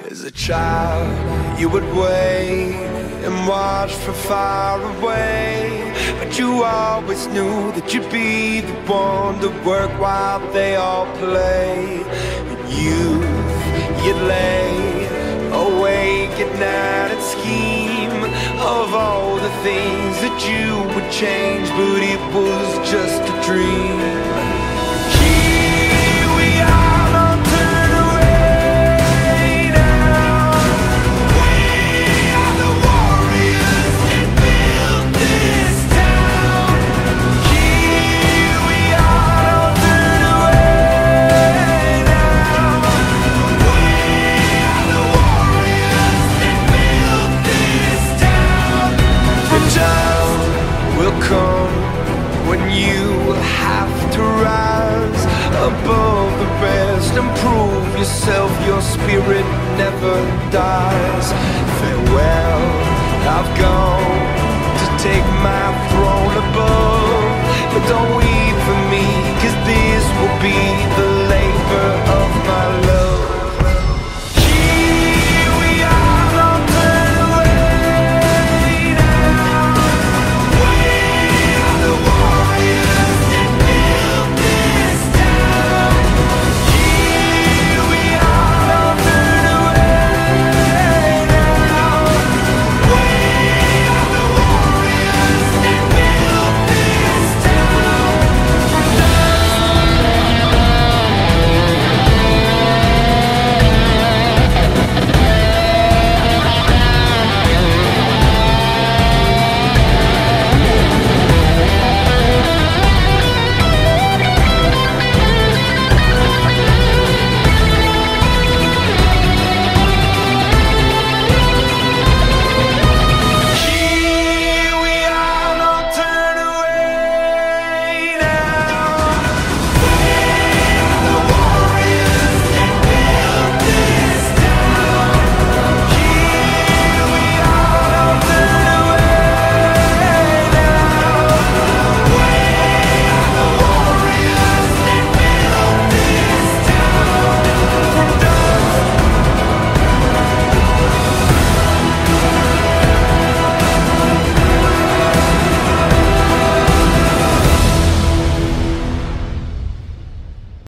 As a child, you would wait and watch from far away, but you always knew that you'd be the one to work while they all play. In youth, you'd lay awake at night and scheme of all the things that you would change, but it was just a dream. When you have to rise above the rest and prove yourself, your spirit never dies. Farewell, I've gone to take my throne above, but don't weep for me, 'cause this will be the